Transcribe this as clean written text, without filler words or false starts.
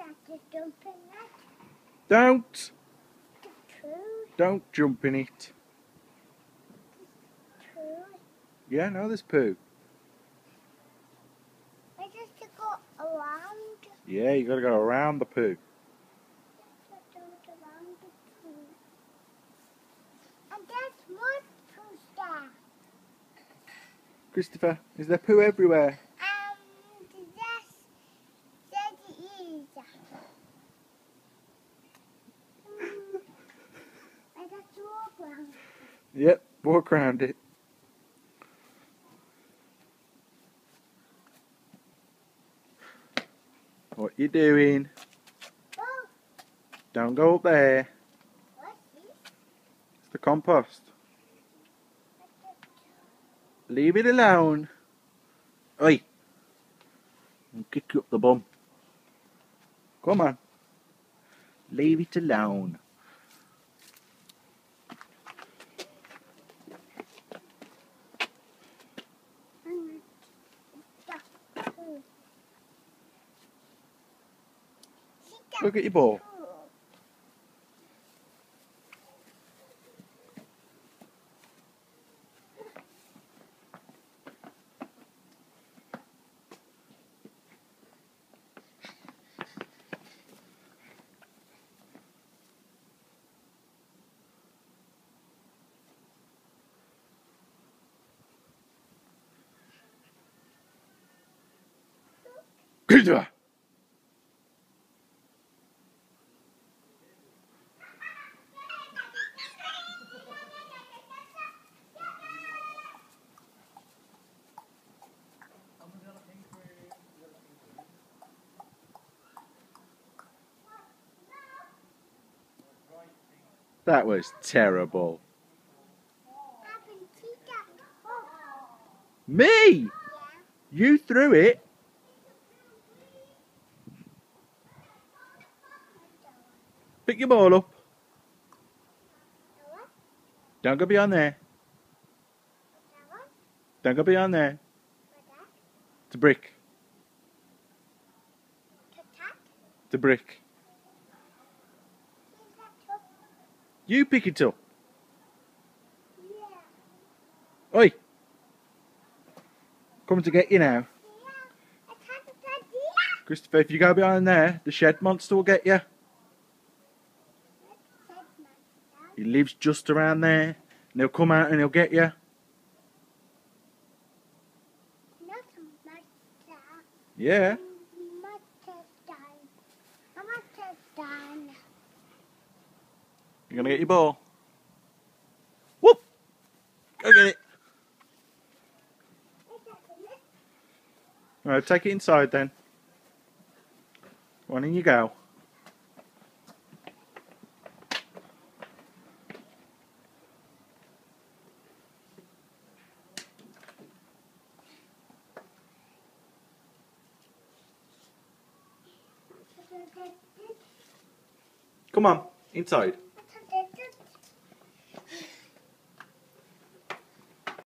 Don't. Don't jump in it. Yeah, no, there's poo. I just to go around. Yeah, you gotta go around the poo. Around the poo. And there's more poo there. Christopher, is there poo everywhere? Yes, there is. I got to walk around. Yep, walk around it. What you doing? Oh, Don't go up there. what's this? It's the compost. Leave it alone. Oi! I'll kick you up the bum. Come on. Leave it alone. Look at your ball. Christopher! That was terrible. Me? You threw it? Pick your ball up. Don't go beyond there. Don't go beyond there. It's a brick. It's a brick. You pick it up. Oi! Coming to get you now. Christopher, if you go behind there, the shed monster will get you. He lives just around there, and he'll come out and he'll get you. Yeah. You're gonna get your ball. Whoop! Go get it. Alright, take it inside then. On in you go. Come on, inside.